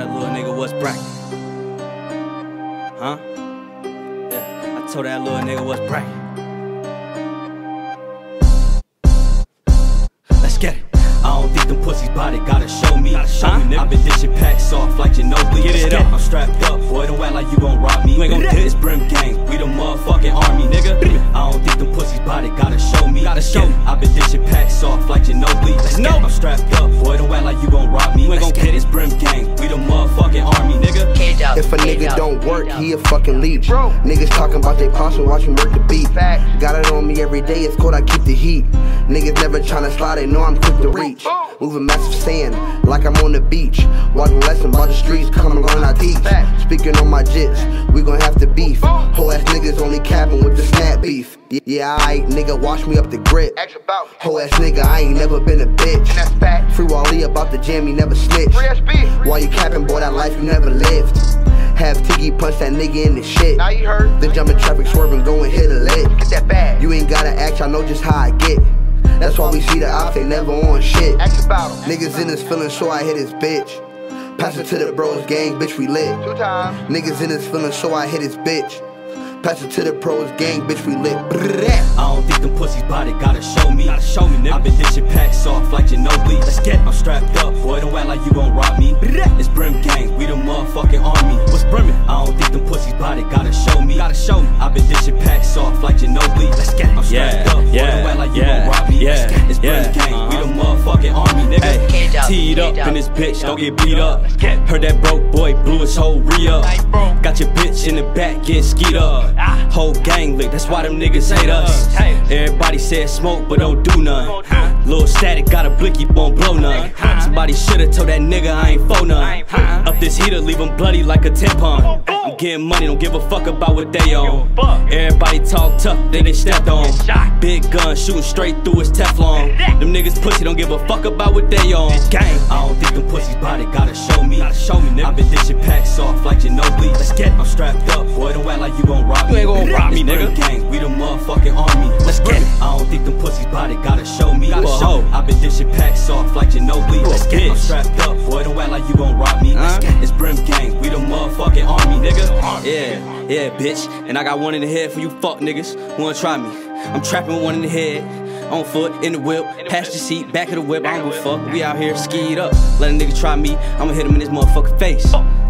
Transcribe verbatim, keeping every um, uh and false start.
that little nigga what's bracket. Huh? Yeah, I told that little nigga what's bracket. Let's get it. I don't think them pussies body gotta show me. Gotta show huh? me, nigga. I been dishing packs off like Ginobili. Get it up. I'm strapped up, boy. Don't act like you gon' rob me. You ain't gon' get this Brim gang. We the motherfucking army, nigga. I don't think them pussies body gotta show me. Gotta show me. I been dishing packs off like Ginobili. Let's no. I'm strapped up, boy. Don't act like you gon' rob me. You ain't gon' get this Brim gang. We the motherfucking army, nigga. If a nigga don't work, he a fucking leech. Niggas talking about they pops and watch him work the beat. Got it on me every day. It's cold. I keep the heat. Niggas never tryna slide. They know I'm quick to reach. Moving massive sand like I'm on the beach. Walking lesson by the streets, come and learn I teach. Speaking on my jits, we gon' have to beef. Whole ass niggas only capping with the snap beef. Yeah, alright, nigga, wash me up the grip. Whole ass nigga, I ain't never been a bitch. Free Wally about the jam, he never snitched. While you capping, boy, that life you never lived. Have Tiggy punch that nigga in the shit. Now you heard. Then jump in traffic, swerving, go and hit a lick. Get that bag. You ain't gotta act, I know just how I get. That's why we see the ops, they never on shit. Niggas in his feelings, so I hit his bitch. Pass it to the bros gang, bitch, we lit. Two times. Niggas in his feelings, so I hit his bitch. Pass it to the pros gang, bitch, we lit. I don't think them pussies body gotta show me. Gotta show me, nigga. I been dishing packs off like Ginobili. Let's get it. I'm strapped up, boy. Don't act like you gon' rob me. It's Brim gang, we the motherfucking army. What's Brimmin'? I don't think them pussies body gotta show me. Gotta show me. I been dishing packs off like Ginobili. Let's get it. I'm strapped yeah, up, boy. Yeah, don't act like you yeah, gon' rob me. Yeah, it's Brim yeah, gang, uh -huh. we the motherfucking army, nigga. Hey, teed up in this bitch, don't get beat up. Heard that broke boy blew his whole re-up. Got your bitch in the back getting skied up. Whole gang lit, that's why them niggas hate us. Everybody said smoke, but don't do none. Lil Static got a blicky, won't blow none. Somebody shoulda told that nigga I ain't for none. Up this heater, leave him bloody like a tampon. I'm getting money, don't give a fuck about what they own. Everybody talk tough, they get stepped on. Big gun shooting straight through his Teflon. Them niggas pussy, don't give a fuck about what they own. Gang, I don't think them pussies body gotta show me. Show me, nigga. I been dishing packs off like Ginobili. Let's get it. I'm strapped up, boy. Don't act like you gon' rob me. You ain't gon' rob me, nigga. Gang, we the motherfucking army. Let's get it. I don't think them pussies body gotta show me. Gotta show. I been dishing packs off like Ginobili. Let's get it. I'm strapped up, boy. Don't act like you gon' rob me. Let's get it. It's Brim gang, we the motherfucking army, nigga. Yeah, yeah, bitch. And I got one in the head for you fuck niggas who wanna try me. I'm trapping with one in the head. On foot, in the whip, passenger seat, back of the whip. I don't give a fuck. We out here skied up. Let a nigga try me. I'ma hit him in his motherfucking face.